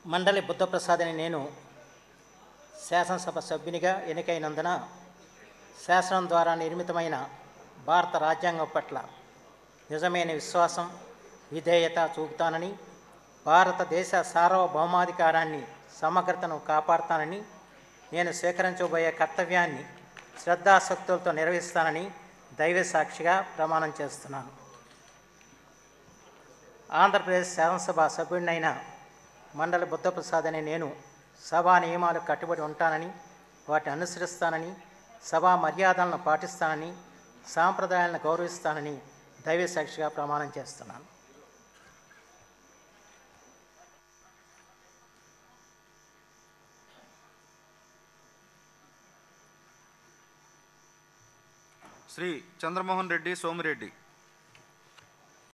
మండలి బుద్ధప్రసాద్ అని నేను శాసనసభ సభ్యునిగా ఎన్నికైనందున శాసనం ద్వారా నిర్మితమైన భారత రాజ్యాంగం పట్ల నిజమైన విశ్వాసం విధేయత చూపుతానని, భారతదేశ సార్వభౌమాధికారాన్ని సమగ్రతను కాపాడుతానని, నేను స్వీకరించబోయే కర్తవ్యాన్ని శ్రద్ధాశక్తులతో నిర్వహిస్తానని దైవ సాక్షిగా ప్రమాణం చేస్తున్నాను. ఆంధ్రప్రదేశ్ శాసనసభ సభ్యుడినైన మండలి బుద్ధప్రసాద్ అనే నేను సభా నియమాలకు కట్టుబడి ఉంటానని, వాటిని అనుసరిస్తానని, సభా మర్యాదలను పాటిస్తానని, సాంప్రదాయాలను గౌరవిస్తానని దైవ సాక్షిగా ప్రమాణం చేస్తున్నాను. శ్రీ చంద్రమోహన్ రెడ్డి సోమిరెడ్డి.